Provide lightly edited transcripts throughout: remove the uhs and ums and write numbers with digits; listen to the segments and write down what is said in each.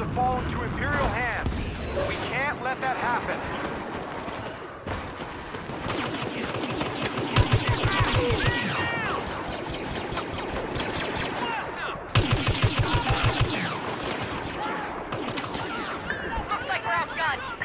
to fall into Imperial hands. We can't let that happen. Looks like we're outgunned.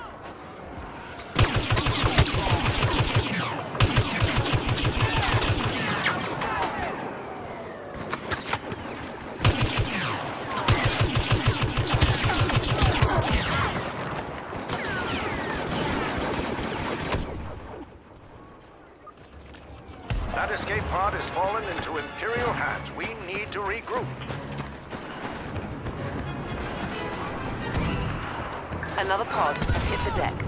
That escape pod has fallen into Imperial hands. We need to regroup. Another pod has hit the deck.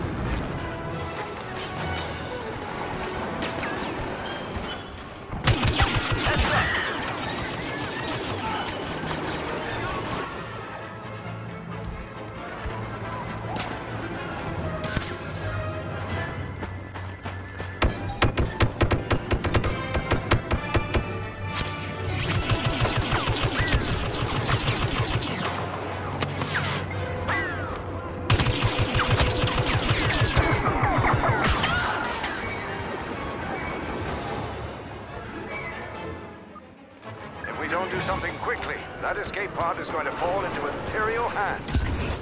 If we don't do something quickly, that escape pod is going to fall into Imperial hands.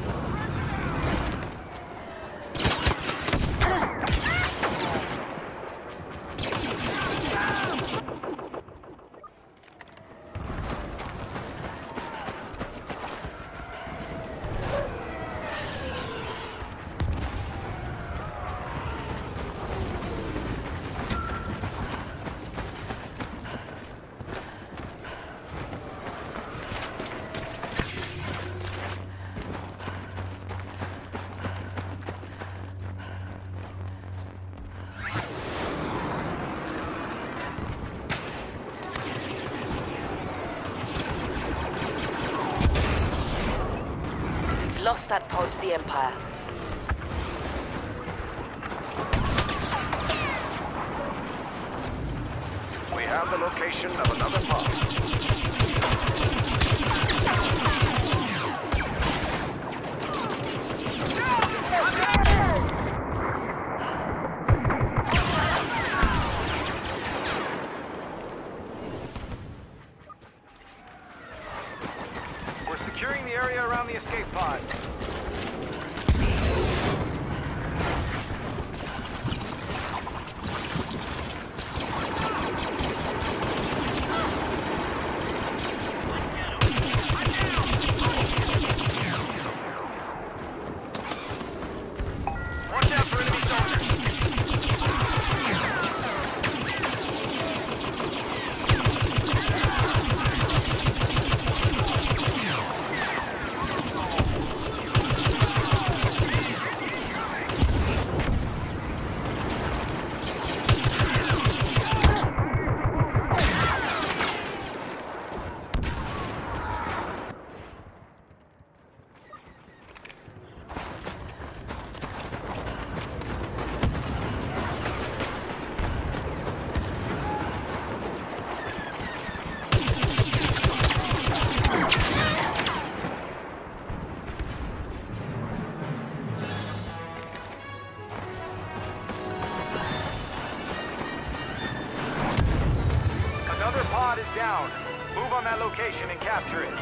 Lost that pod to the Empire. We have the location of another pod. We're securing the area around the escape pod. Watch out for enemy soldiers. Another pod is down. Move on that location and capture it.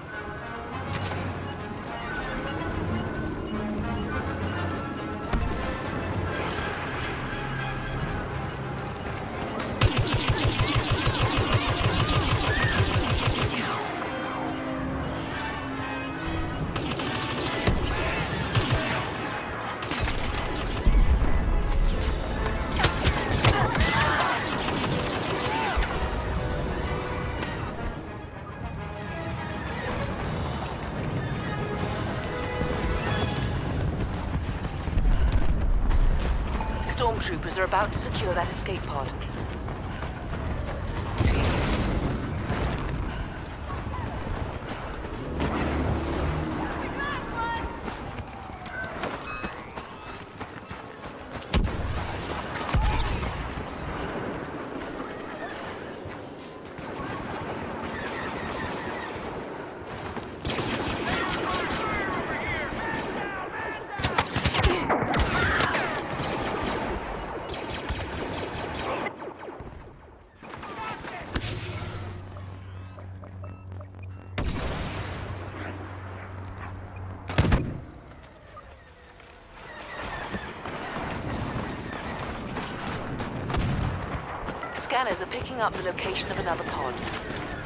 Stormtroopers are about to secure that escape pod. Scanners are picking up the location of another pod.